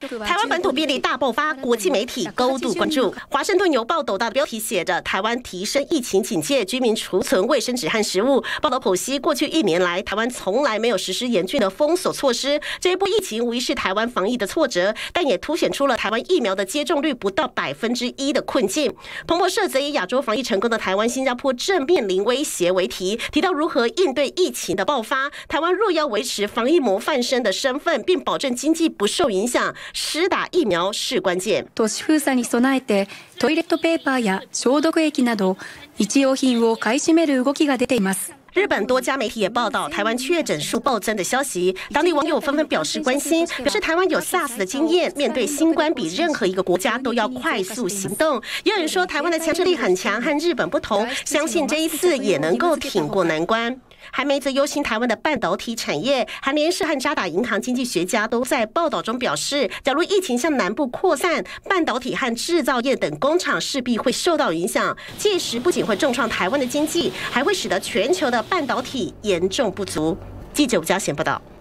台湾本土病例大爆发，国际媒体高度关注。华盛顿邮报斗大的标题写着：台湾提升疫情警戒，居民储存卫生纸和食物。报道剖析，过去1年来，台湾从来没有实施严峻的封锁措施。这一波疫情无疑是台湾防疫的挫折，但也凸显出了台湾疫苗的接种率不到1%的困境。彭博社则以亚洲防疫成功的台湾、新加坡正面临威胁为题，提到如何应对疫情的爆发。台湾若要维持防疫模范生的身份，并保证经济不受影响，施打疫苗是关键。 都市封鎖に備えて、トイレットペーパーや消毒液など日用品を買い占める動きが出ています。 日本多家媒体也报道台湾确诊数暴增的消息，当地网友纷纷表示关心，表示台湾有 SARS 的经验，面对新冠比任何一个国家都要快速行动。也有人说台湾的强制力很强，和日本不同，相信这一次也能够挺过难关。韩媒则忧心台湾的半导体产业，韩联社和渣打银行经济学家都在报道中表示，假如疫情向南部扩散，半导体和制造业等工厂势必会受到影响，届时不仅会重创台湾的经济，还会使得全球的半导体严重不足。记者吴嘉贤报道。